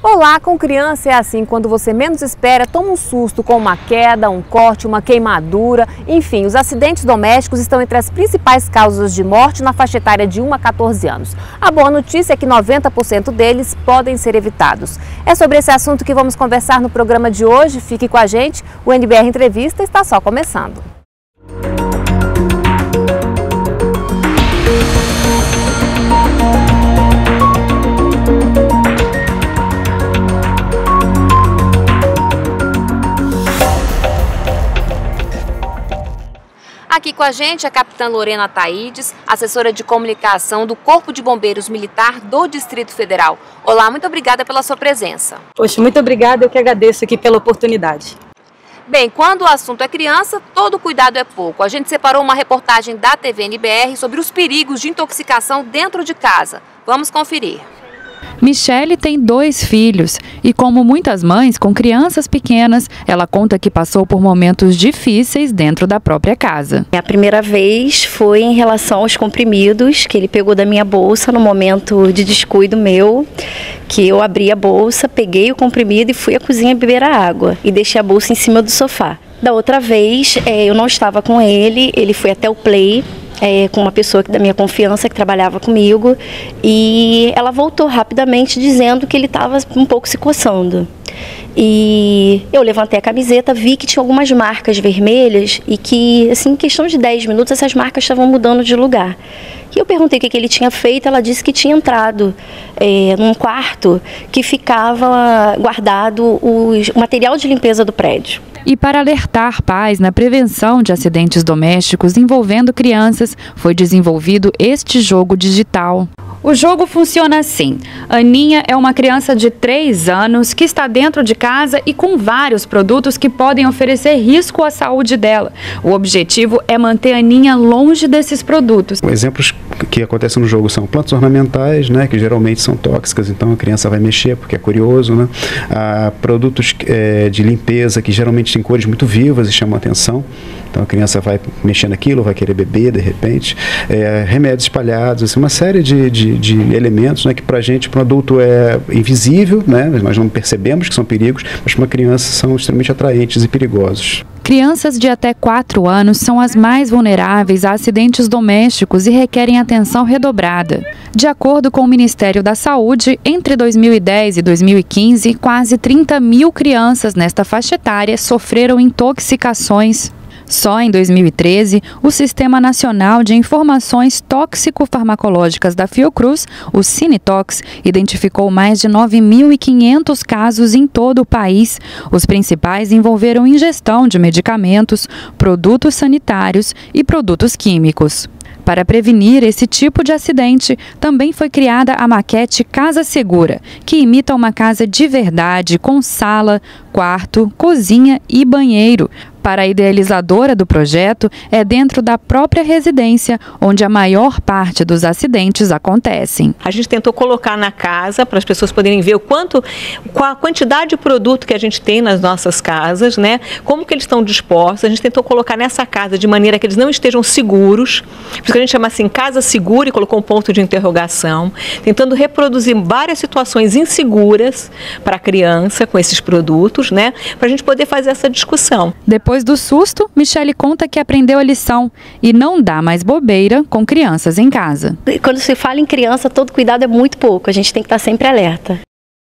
Olá, com criança é assim, quando você menos espera, toma um susto com uma queda, um corte, uma queimadura, enfim, os acidentes domésticos estão entre as principais causas de morte na faixa etária de 1 a 14 anos. A boa notícia é que 90% deles podem ser evitados. É sobre esse assunto que vamos conversar no programa de hoje, fique com a gente, o NBR Entrevista está só começando. Aqui com a gente a capitã Lorena Taides, assessora de comunicação do Corpo de Bombeiros Militar do Distrito Federal. Olá, muito obrigada pela sua presença. Poxa, muito obrigada, eu que agradeço aqui pela oportunidade. Bem, quando o assunto é criança, todo cuidado é pouco. A gente separou uma reportagem da TV NBR sobre os perigos de intoxicação dentro de casa. Vamos conferir. Michele tem 2 filhos e, como muitas mães com crianças pequenas, ela conta que passou por momentos difíceis dentro da própria casa. A primeira vez foi em relação aos comprimidos que ele pegou da minha bolsa no momento de descuido meu, que eu abri a bolsa, peguei o comprimido e fui à cozinha beber a água e deixei a bolsa em cima do sofá. Da outra vez, eu não estava com ele foi até o Play, com uma pessoa da minha confiança que trabalhava comigo, e ela voltou rapidamente dizendo que ele estava um pouco se coçando. E eu levantei a camiseta, vi que tinha algumas marcas vermelhas e que, assim, em questão de 10 minutos, essas marcas estavam mudando de lugar. E eu perguntei o que ele tinha feito, ela disse que tinha entrado num quarto que ficava guardado o material de limpeza do prédio. E para alertar pais na prevenção de acidentes domésticos envolvendo crianças, foi desenvolvido este jogo digital. O jogo funciona assim. Aninha é uma criança de 3 anos que está dentro de casa e com vários produtos que podem oferecer risco à saúde dela. O objetivo é manter a Aninha longe desses produtos. Exemplos que acontecem no jogo são plantas ornamentais, né, que geralmente são tóxicas, então a criança vai mexer porque é curioso, né? Produtos de limpeza que geralmente têm cores muito vivas e chamam a atenção, então a criança vai mexer naquilo, vai querer beber de repente. Remédios espalhados, assim, uma série de elementos, né, que para a gente, para um adulto é invisível, né, nós não percebemos que são perigos, mas para uma criança são extremamente atraentes e perigosos. Crianças de até 4 anos são as mais vulneráveis a acidentes domésticos e requerem atenção redobrada. De acordo com o Ministério da Saúde, entre 2010 e 2015, quase 30 mil crianças nesta faixa etária sofreram intoxicações. Só em 2013, o Sistema Nacional de Informações Tóxico-Farmacológicas da Fiocruz, o Cinetox, identificou mais de 9.500 casos em todo o país. Os principais envolveram ingestão de medicamentos, produtos sanitários e produtos químicos. Para prevenir esse tipo de acidente, também foi criada a maquete Casa Segura, que imita uma casa de verdade com sala, quarto, cozinha e banheiro. Para a idealizadora do projeto, é dentro da própria residência onde a maior parte dos acidentes acontecem. A gente tentou colocar na casa para as pessoas poderem ver qual a quantidade de produto que a gente tem nas nossas casas, né? Como que eles estão dispostos. A gente tentou colocar nessa casa de maneira que eles não estejam seguros. Por isso que a gente chama assim casa segura e colocou um ponto de interrogação, tentando reproduzir várias situações inseguras para a criança com esses produtos, né? Para a gente poder fazer essa discussão. Depois do susto, Michele conta que aprendeu a lição e não dá mais bobeira com crianças em casa. Quando se fala em criança, todo cuidado é muito pouco, a gente tem que estar sempre alerta.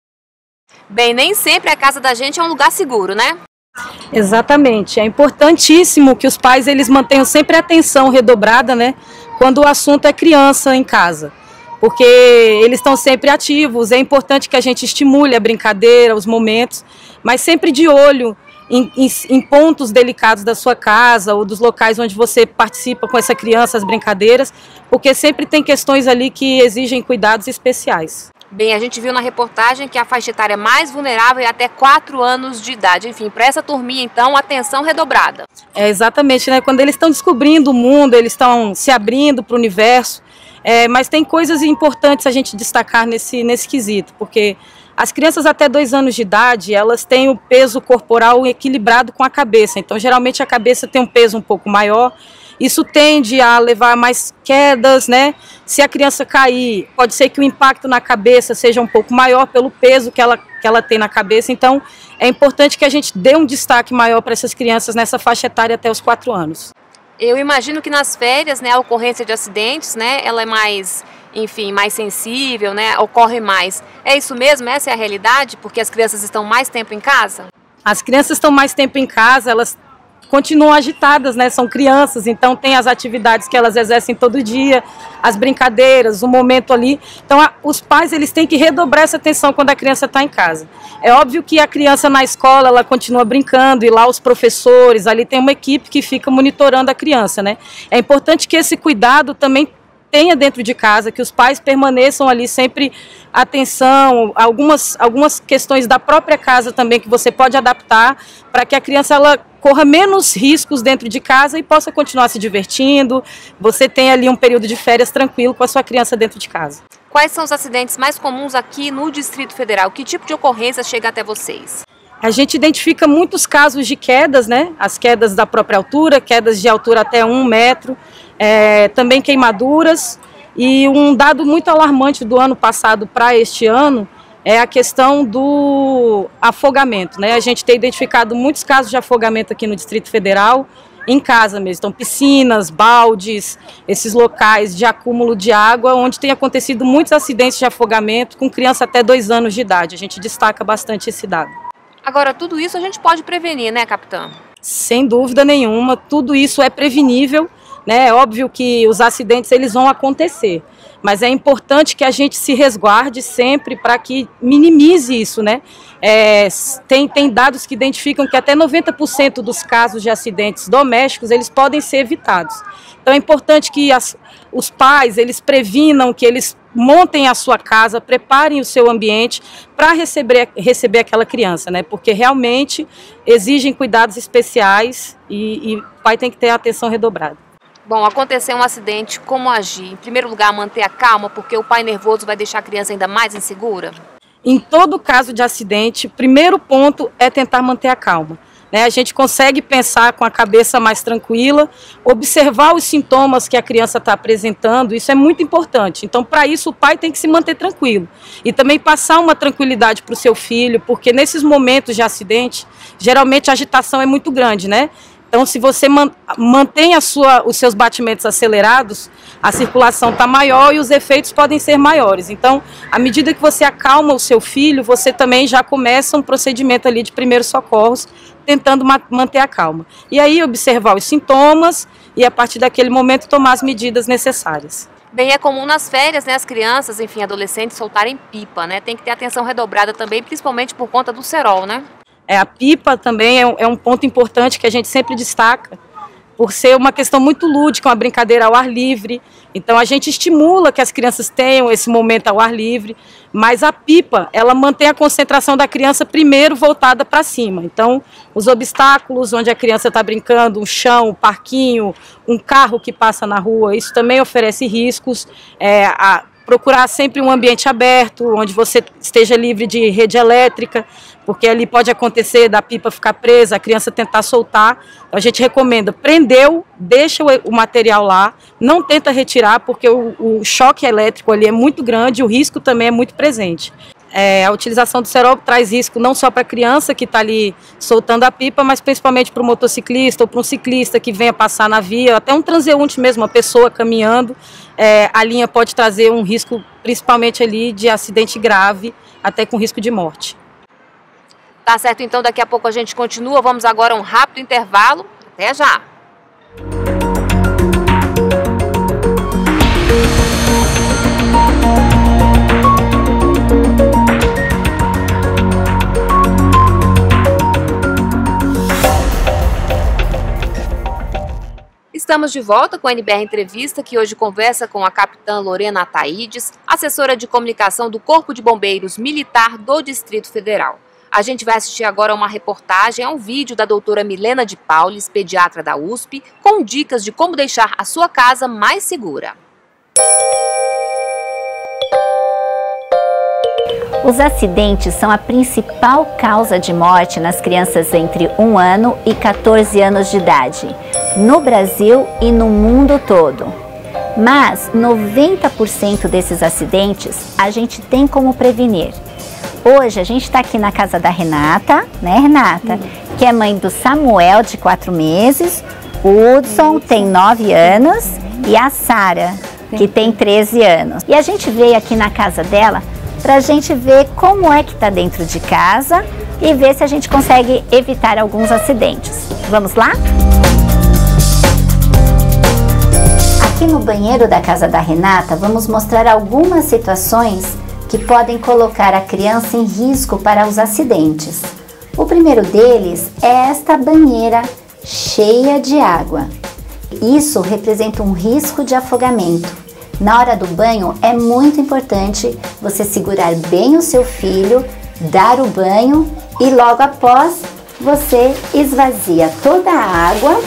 Bem, nem sempre a casa da gente é um lugar seguro, né? Exatamente, é importantíssimo que os pais eles mantenham sempre a atenção redobrada, né, quando o assunto é criança em casa. Porque eles estão sempre ativos, é importante que a gente estimule a brincadeira, os momentos, mas sempre de olho em pontos delicados da sua casa ou dos locais onde você participa com essa criança, as brincadeiras, porque sempre tem questões ali que exigem cuidados especiais. Bem, a gente viu na reportagem que a faixa etária mais vulnerável é até 4 anos de idade. Enfim, para essa turminha, então, atenção redobrada. Exatamente, né? Quando eles estão descobrindo o mundo, eles estão se abrindo para o universo, mas tem coisas importantes a gente destacar nesse quesito, porque as crianças até 2 anos de idade, elas têm o peso corporal equilibrado com a cabeça. Então, geralmente, a cabeça tem um peso um pouco maior. Isso tende a levar a mais quedas, né? Se a criança cair, pode ser que o impacto na cabeça seja um pouco maior pelo peso que ela ela tem na cabeça. Então, é importante que a gente dê um destaque maior para essas crianças nessa faixa etária até os 4 anos. Eu imagino que nas férias, né, a ocorrência de acidentes, né, ela é mais, enfim, mais sensível, né, ocorre mais. É isso mesmo? Essa é a realidade? Porque as crianças estão mais tempo em casa? As crianças estão mais tempo em casa, elas continuam agitadas, né? São crianças, então tem as atividades que elas exercem todo dia, as brincadeiras, o momento ali. Então os pais, eles têm que redobrar essa atenção quando a criança está em casa. É óbvio que a criança na escola, ela continua brincando, e lá os professores, ali tem uma equipe que fica monitorando a criança, né? É importante que esse cuidado também tenha dentro de casa, que os pais permaneçam ali sempre atenção, algumas questões da própria casa também que você pode adaptar para que a criança ela corra menos riscos dentro de casa e possa continuar se divertindo. Você tem ali um período de férias tranquilo com a sua criança dentro de casa. Quais são os acidentes mais comuns aqui no Distrito Federal? Que tipo de ocorrência chega até vocês? A gente identifica muitos casos de quedas, né? As quedas da própria altura, quedas de altura até 1 metro, também queimaduras. E um dado muito alarmante do ano passado para este ano é a questão do afogamento, né? A gente tem identificado muitos casos de afogamento aqui no Distrito Federal, em casa mesmo. Então, piscinas, baldes, esses locais de acúmulo de água, onde tem acontecido muitos acidentes de afogamento com criança até 2 anos de idade. A gente destaca bastante esse dado. Agora, tudo isso a gente pode prevenir, né, capitã? Sem dúvida nenhuma, tudo isso é prevenível, né? É óbvio que os acidentes eles vão acontecer, mas é importante que a gente se resguarde sempre para que minimize isso, né? Tem dados que identificam que até 90% dos casos de acidentes domésticos eles podem ser evitados. Então é importante que os pais eles previnam, que eles montem a sua casa, preparem o seu ambiente para receber aquela criança, né? Porque realmente exigem cuidados especiais e o pai tem que ter a atenção redobrada. Bom, aconteceu um acidente, como agir? Em primeiro lugar, manter a calma, porque o pai nervoso vai deixar a criança ainda mais insegura? Em todo caso de acidente, o primeiro ponto é tentar manter a calma. A gente consegue pensar com a cabeça mais tranquila, observar os sintomas que a criança está apresentando, isso é muito importante. Então, para isso, o pai tem que se manter tranquilo. E também passar uma tranquilidade para o seu filho, porque nesses momentos de acidente, geralmente a agitação é muito grande, né? Então, se você mantém os seus batimentos acelerados, a circulação está maior e os efeitos podem ser maiores. Então, à medida que você acalma o seu filho, você também já começa um procedimento ali de primeiros socorros, tentando manter a calma. E aí, observar os sintomas e, a partir daquele momento, tomar as medidas necessárias. Bem, é comum nas férias, né, as crianças, enfim, adolescentes soltarem pipa, né? Tem que ter atenção redobrada também, principalmente por conta do cerol, né? A pipa também é um ponto importante que a gente sempre destaca, por ser uma questão muito lúdica, uma brincadeira ao ar livre. Então a gente estimula que as crianças tenham esse momento ao ar livre, mas a pipa, ela mantém a concentração da criança primeiro voltada para cima. Então os obstáculos onde a criança está brincando, um chão, um parquinho, um carro que passa na rua, isso também oferece riscos. Procurar sempre um ambiente aberto, onde você esteja livre de rede elétrica, porque ali pode acontecer da pipa ficar presa, a criança tentar soltar. Então, a gente recomenda, prendeu, deixa o material lá, não tenta retirar, porque o choque elétrico ali é muito grande, o risco também é muito presente. A utilização do cerol traz risco não só para a criança que está ali soltando a pipa, mas principalmente para o motociclista ou para um ciclista que venha passar na via, até um transeunte mesmo, uma pessoa caminhando. A linha pode trazer um risco, principalmente ali de acidente grave, até com risco de morte. Tá certo, então daqui a pouco a gente continua. Vamos agora a um rápido intervalo. Até já! Estamos de volta com a NBR Entrevista, que hoje conversa com a capitã Lorena Ataídes, assessora de comunicação do Corpo de Bombeiros Militar do Distrito Federal. A gente vai assistir agora a uma reportagem, a um vídeo da doutora Milena de Paulis, pediatra da USP, com dicas de como deixar a sua casa mais segura. Os acidentes são a principal causa de morte nas crianças entre 1 ano e 14 anos de idade, no Brasil e no mundo todo. Mas 90% desses acidentes a gente tem como prevenir. Hoje a gente está aqui na casa da Renata, né, Renata? Que é mãe do Samuel, de 4 meses, o Hudson tem 9 anos e a Sara, que tem 13 anos. E a gente veio aqui na casa dela para a gente ver como é que está dentro de casa e ver se a gente consegue evitar alguns acidentes. Vamos lá? Aqui no banheiro da casa da Renata, vamos mostrar algumas situações que podem colocar a criança em risco para os acidentes. O primeiro deles é esta banheira cheia de água. Isso representa um risco de afogamento. Na hora do banho é muito importante você segurar bem o seu filho, dar o banho e logo após você esvazia toda a água.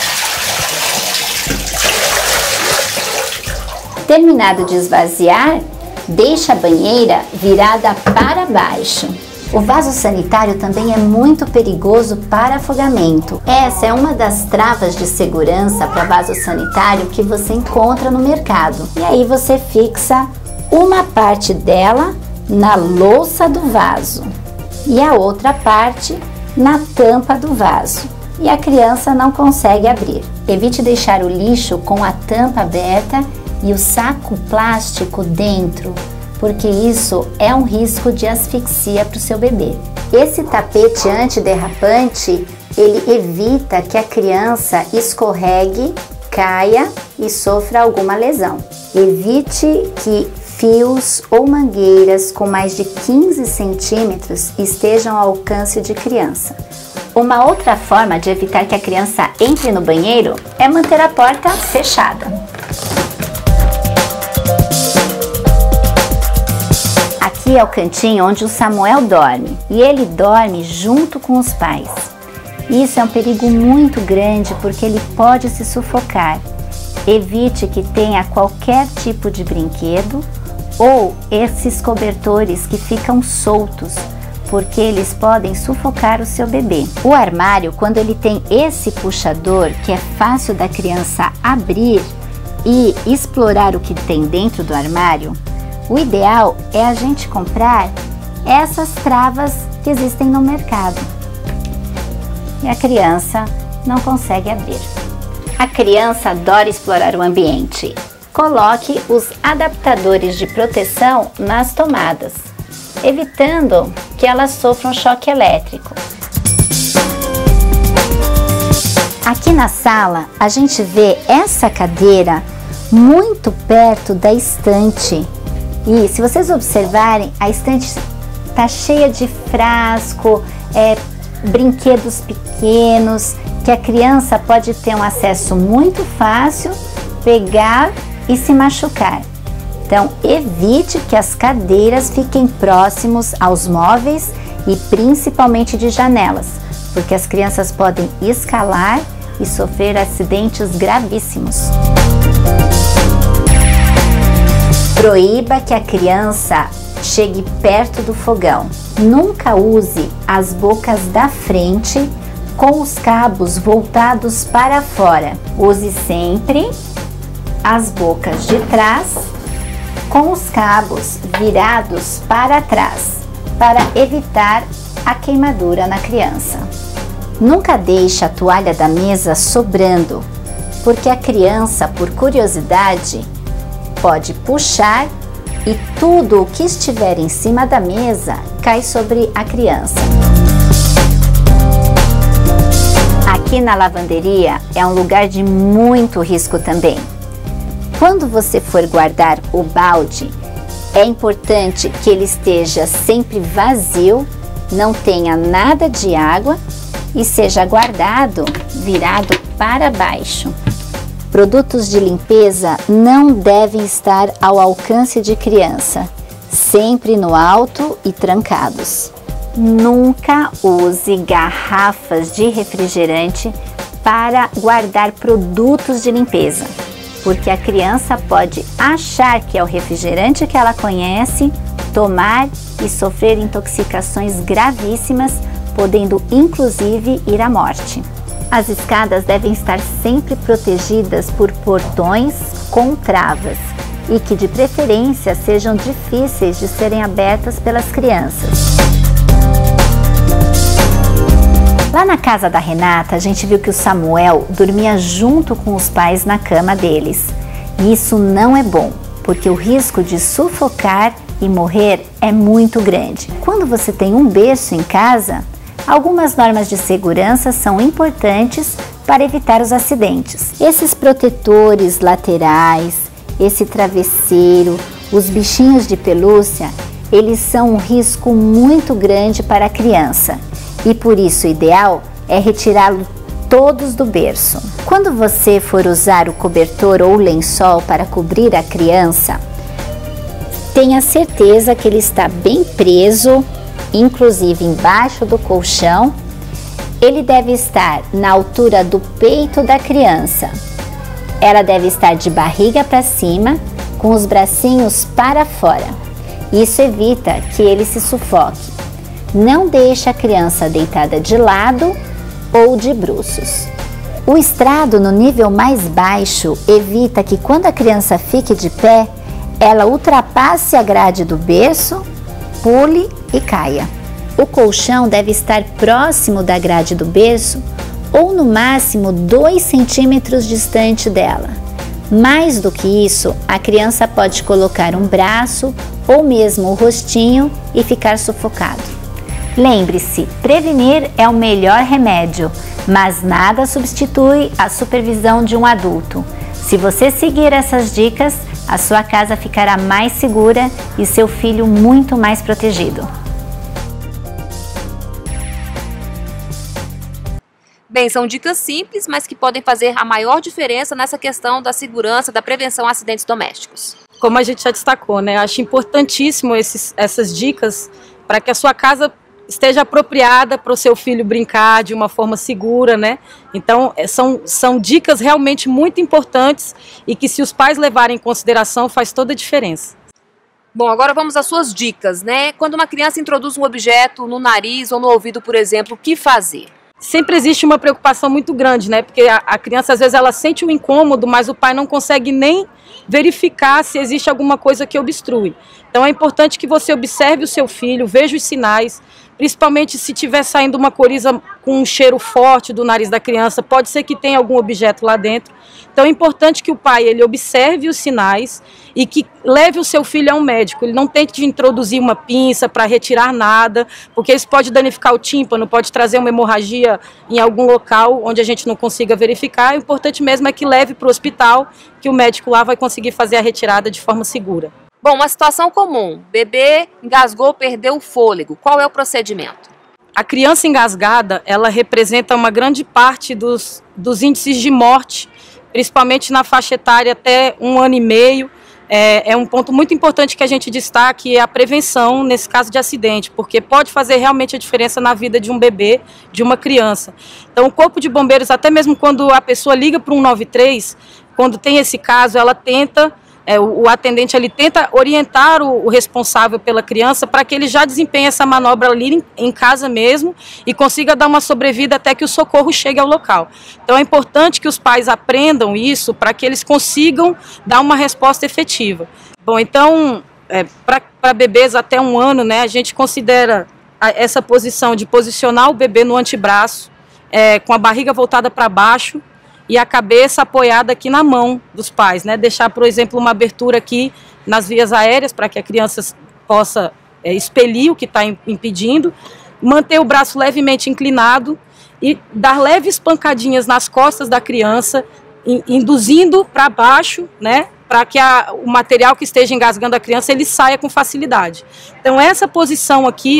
Terminado de esvaziar, deixa a banheira virada para baixo. O vaso sanitário também é muito perigoso para afogamento. Essa é uma das travas de segurança para vaso sanitário que você encontra no mercado. E aí você fixa uma parte dela na louça do vaso e a outra parte na tampa do vaso. E a criança não consegue abrir. Evite deixar o lixo com a tampa aberta e o saco plástico dentro, porque isso é um risco de asfixia para o seu bebê. Esse tapete antiderrapante, ele evita que a criança escorregue, caia e sofra alguma lesão. Evite que fios ou mangueiras com mais de 15 centímetros estejam ao alcance de criança. Uma outra forma de evitar que a criança entre no banheiro é manter a porta fechada. Aqui é o cantinho onde o Samuel dorme e ele dorme junto com os pais. Isso é um perigo muito grande porque ele pode se sufocar. Evite que tenha qualquer tipo de brinquedo ou esses cobertores que ficam soltos, porque eles podem sufocar o seu bebê. O armário, quando ele tem esse puxador que é fácil da criança abrir e explorar o que tem dentro do armário, o ideal é a gente comprar essas travas que existem no mercado. E a criança não consegue abrir. A criança adora explorar o ambiente. Coloque os adaptadores de proteção nas tomadas, evitando que elas sofram choque elétrico. Aqui na sala, a gente vê essa cadeira muito perto da estante. E se vocês observarem, a estante está cheia de frasco, brinquedos pequenos, que a criança pode ter um acesso muito fácil, pegar e se machucar. Então, evite que as cadeiras fiquem próximos aos móveis e principalmente de janelas, porque as crianças podem escalar e sofrer acidentes gravíssimos. Proíba que a criança chegue perto do fogão. Nunca use as bocas da frente com os cabos voltados para fora. Use sempre as bocas de trás com os cabos virados para trás, para evitar a queimadura na criança. Nunca deixe a toalha da mesa sobrando, porque a criança, por curiosidade, pode puxar e tudo o que estiver em cima da mesa cai sobre a criança. Aqui na lavanderia é um lugar de muito risco também. Quando você for guardar o balde, é importante que ele esteja sempre vazio, não tenha nada de água e seja guardado virado para baixo. Produtos de limpeza não devem estar ao alcance de criança, sempre no alto e trancados. Nunca use garrafas de refrigerante para guardar produtos de limpeza, porque a criança pode achar que é o refrigerante que ela conhece, tomar e sofrer intoxicações gravíssimas, podendo inclusive ir à morte. As escadas devem estar sempre protegidas por portões com travas e que de preferência sejam difíceis de serem abertas pelas crianças. Lá na casa da Renata, a gente viu que o Samuel dormia junto com os pais na cama deles. E isso não é bom, porque o risco de sufocar e morrer é muito grande. Quando você tem um berço em casa, algumas normas de segurança são importantes para evitar os acidentes. Esses protetores laterais, esse travesseiro, os bichinhos de pelúcia, eles são um risco muito grande para a criança e por isso o ideal é retirá-los todos do berço. Quando você for usar o cobertor ou o lençol para cobrir a criança, tenha certeza que ele está bem preso, inclusive embaixo do colchão. Ele deve estar na altura do peito da criança. Ela deve estar de barriga para cima, com os bracinhos para fora. Isso evita que ele se sufoque. Não deixe a criança deitada de lado ou de bruços. O estrado no nível mais baixo evita que quando a criança fique de pé, ela ultrapasse a grade do berço, pule e caia. O colchão deve estar próximo da grade do berço ou no máximo 2 centímetros distante dela. Mais do que isso, a criança pode colocar um braço ou mesmo o rostinho e ficar sufocado. Lembre-se, prevenir é o melhor remédio, mas nada substitui a supervisão de um adulto. Se você seguir essas dicas, a sua casa ficará mais segura e seu filho muito mais protegido. Bem, são dicas simples, mas que podem fazer a maior diferença nessa questão da segurança, da prevenção a acidentes domésticos. Como a gente já destacou, né? Acho importantíssimo essas dicas para que a sua casa esteja apropriada para o seu filho brincar de uma forma segura, né? Então, são dicas realmente muito importantes e que, se os pais levarem em consideração, faz toda a diferença. Bom, agora vamos às suas dicas, né? Quando uma criança introduz um objeto no nariz ou no ouvido, por exemplo, o que fazer? Sempre existe uma preocupação muito grande, né? Porque a criança, às vezes, ela sente um incômodo, mas o pai não consegue nem verificar se existe alguma coisa que obstrui. Então, é importante que você observe o seu filho, veja os sinais, principalmente se estiver saindo uma coriza com um cheiro forte do nariz da criança, pode ser que tenha algum objeto lá dentro. Então é importante que o pai ele observe os sinais e que leve o seu filho a um médico. Ele não tente introduzir uma pinça para retirar nada, porque isso pode danificar o tímpano, pode trazer uma hemorragia em algum local onde a gente não consiga verificar. O importante mesmo é que leve para o hospital, que o médico lá vai conseguir fazer a retirada de forma segura. Bom, uma situação comum, bebê engasgou, perdeu o fôlego, qual é o procedimento? A criança engasgada, ela representa uma grande parte dos índices de morte, principalmente na faixa etária até 1 ano e meio. É um ponto muito importante que a gente destaque, é a prevenção nesse caso de acidente, porque pode fazer realmente a diferença na vida de um bebê, de uma criança. Então o Corpo de Bombeiros, até mesmo quando a pessoa liga para o 193, quando tem esse caso, ela tenta... o atendente ele tenta orientar o responsável pela criança para que ele já desempenhe essa manobra ali em casa mesmo e consiga dar uma sobrevida até que o socorro chegue ao local. Então é importante que os pais aprendam isso para que eles consigam dar uma resposta efetiva. Bom, então, para bebês até 1 ano, né, a gente considera essa posição de posicionar o bebê no antebraço, com a barriga voltada para baixo, e a cabeça apoiada aqui na mão dos pais, né? Deixar, por exemplo, uma abertura aqui nas vias aéreas para que a criança possa expelir o que está impedindo, manter o braço levemente inclinado e dar leves pancadinhas nas costas da criança, induzindo para baixo, né? Para que o material que esteja engasgando a criança ele saia com facilidade. Então essa posição aqui,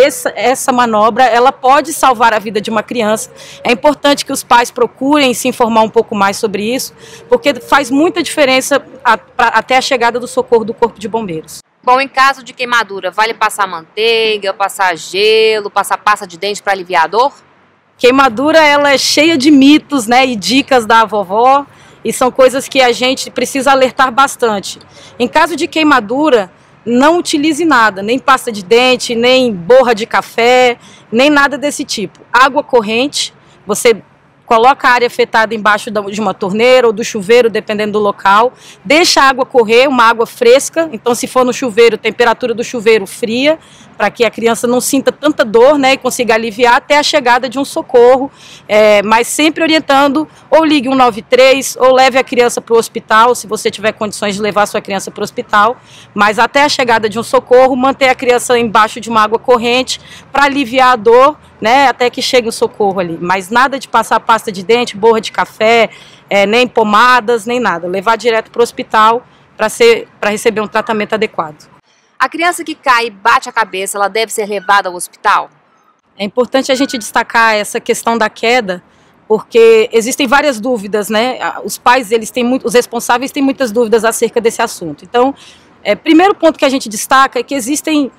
essa manobra, ela pode salvar a vida de uma criança. É importante que os pais procurem se informar um pouco mais sobre isso, porque faz muita diferença até a chegada do socorro do Corpo de Bombeiros. Bom, em caso de queimadura, vale passar manteiga, passar gelo, passar pasta de dente para aliviar a dor? Queimadura, ela é cheia de mitos, né, e dicas da vovó. E são coisas que a gente precisa alertar bastante. Em caso de queimadura, não utilize nada, nem pasta de dente, nem borra de café, nem nada desse tipo. Água corrente, você coloca a área afetada embaixo de uma torneira ou do chuveiro, dependendo do local, deixa a água correr, uma água fresca, então se for no chuveiro, temperatura do chuveiro fria, para que a criança não sinta tanta dor, né, e consiga aliviar até a chegada de um socorro, mas sempre orientando, ou ligue 193, ou leve a criança para o hospital, se você tiver condições de levar a sua criança para o hospital, mas até a chegada de um socorro, manter a criança embaixo de uma água corrente, para aliviar a dor, né, até que chegue o socorro ali, mas nada de passar pasta de dente, borra de café, nem pomadas, nem nada, levar direto para o hospital para receber um tratamento adequado. A criança que cai e bate a cabeça, ela deve ser levada ao hospital? É importante a gente destacar essa questão da queda, porque existem várias dúvidas, né? Os pais, os responsáveis têm muitas dúvidas acerca desse assunto. Então, primeiro ponto que a gente destaca é que existem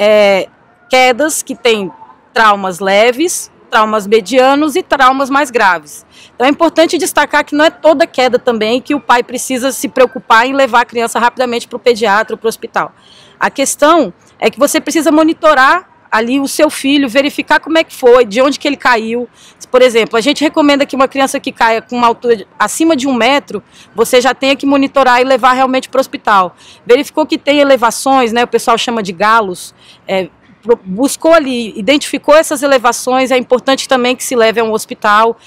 quedas que têm traumas leves, traumas medianos e traumas mais graves. Então é importante destacar que não é toda queda também que o pai precisa se preocupar em levar a criança rapidamente para o pediatra ou para o hospital. A questão é que você precisa monitorar ali o seu filho, verificar como é que foi, de onde que ele caiu. Por exemplo, a gente recomenda que uma criança que caia com uma altura acima de 1 metro, você já tenha que monitorar e levar realmente para o hospital. Verificou que tem elevações, né, o pessoal chama de galos, buscou ali, identificou essas elevações, é importante também que se leve a um hospital,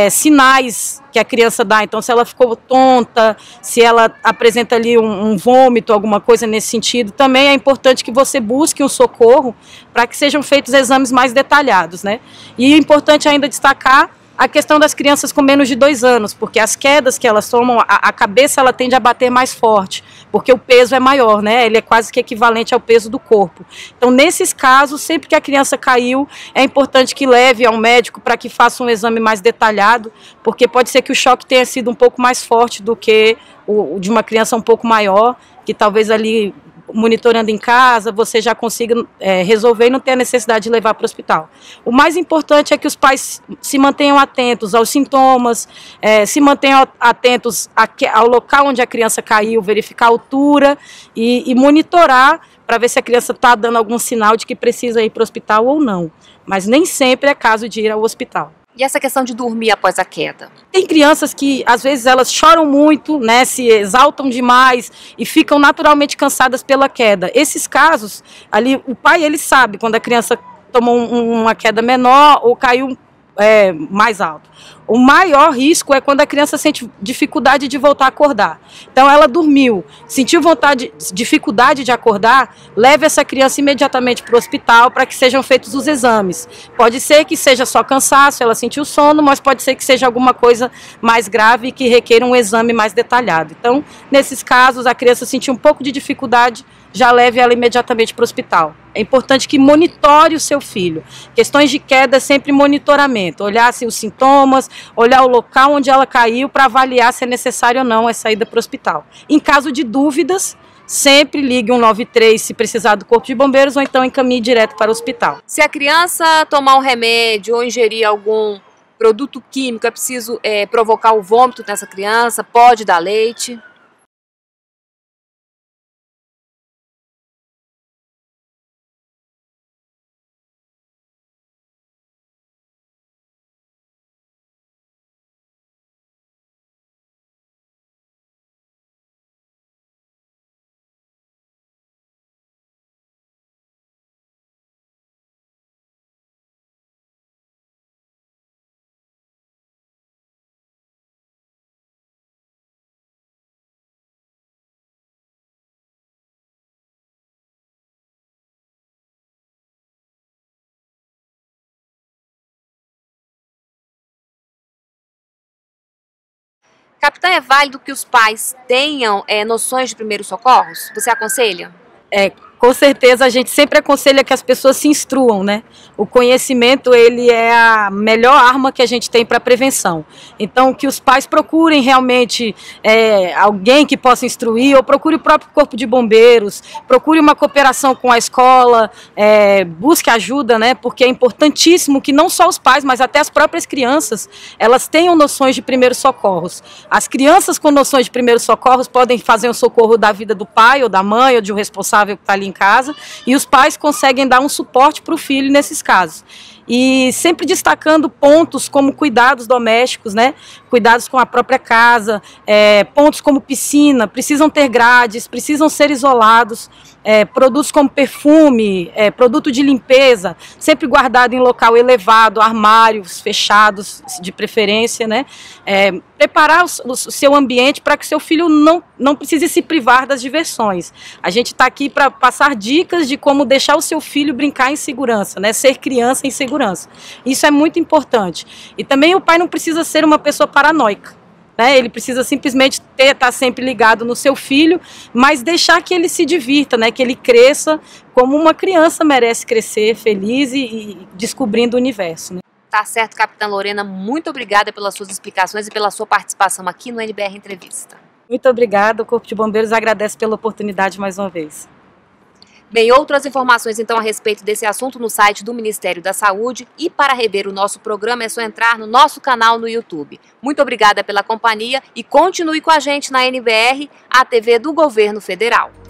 sinais que a criança dá, então se ela ficou tonta, se ela apresenta ali um vômito, alguma coisa nesse sentido, também é importante que você busque um socorro para que sejam feitos exames mais detalhados, né? E é importante ainda destacar a questão das crianças com menos de 2 anos, porque as quedas que elas tomam, a cabeça ela tende a bater mais forte, porque o peso é maior, né? Ele é quase que equivalente ao peso do corpo. Então, nesses casos, sempre que a criança caiu, é importante que leve ao médico para que faça um exame mais detalhado, porque pode ser que o choque tenha sido um pouco mais forte do que o de uma criança um pouco maior, que talvez ali, monitorando em casa, você já consiga resolver e não ter a necessidade de levar para o hospital. O mais importante é que os pais se mantenham atentos aos sintomas, se mantenham atentos ao local onde a criança caiu, verificar a altura e monitorar para ver se a criança está dando algum sinal de que precisa ir para o hospital ou não. Mas nem sempre é caso de ir ao hospital. E essa questão de dormir após a queda? Tem crianças que, às vezes, elas choram muito, né, se exaltam demais e ficam naturalmente cansadas pela queda. Esses casos, ali, o pai, ele sabe quando a criança tomou uma queda menor ou caiu mais alto. O maior risco é quando a criança sente dificuldade de voltar a acordar. Então ela dormiu, sentiu dificuldade de acordar, leve essa criança imediatamente para o hospital para que sejam feitos os exames. Pode ser que seja só cansaço, ela sentiu sono, mas pode ser que seja alguma coisa mais grave e que requeira um exame mais detalhado. Então, nesses casos, a criança sentiu um pouco de dificuldade, já leve ela imediatamente para o hospital. É importante que monitore o seu filho. Questões de queda é sempre monitoramento, olhar os sintomas, olhar o local onde ela caiu para avaliar se é necessário ou não a saída para o hospital. Em caso de dúvidas, sempre ligue 193 se precisar do Corpo de Bombeiros ou então encaminhe direto para o hospital. Se a criança tomar um remédio ou ingerir algum produto químico, é preciso provocar o vômito nessa criança? Pode dar leite? Capitã, é válido que os pais tenham noções de primeiros socorros? Você aconselha? Com certeza a gente sempre aconselha que as pessoas se instruam, né? O conhecimento, ele é a melhor arma que a gente tem para prevenção. Então, que os pais procurem realmente alguém que possa instruir, ou procure o próprio Corpo de Bombeiros, procure uma cooperação com a escola, busque ajuda, né? Porque é importantíssimo que não só os pais, mas até as próprias crianças, elas tenham noções de primeiros socorros. As crianças com noções de primeiros socorros podem fazer um socorro da vida do pai ou da mãe ou de um responsável que está ali em casa, e os pais conseguem dar um suporte para o filho nesses casos. e sempre destacando pontos como cuidados domésticos, né? Cuidados com a própria casa, pontos como piscina, precisam ter grades, precisam ser isolados, produtos como perfume, produto de limpeza, sempre guardado em local elevado, armários fechados de preferência, né? Preparar o seu ambiente para que o seu filho não precise se privar das diversões. A gente está aqui para passar dicas de como deixar o seu filho brincar em segurança, né? Ser criança em segurança. Isso é muito importante. E também o pai não precisa ser uma pessoa paranoica, né? Ele precisa simplesmente estar sempre ligado no seu filho, mas deixar que ele se divirta, né? Que ele cresça como uma criança merece crescer, feliz e descobrindo o universo, né? Tá certo, Capitã Lorena, muito obrigada pelas suas explicações e pela sua participação aqui no NBR Entrevista. Muito obrigada, o Corpo de Bombeiros agradece pela oportunidade mais uma vez. Bem, outras informações então a respeito desse assunto no site do Ministério da Saúde, e para rever o nosso programa é só entrar no nosso canal no YouTube. Muito obrigada pela companhia e continue com a gente na NBR, a TV do Governo Federal.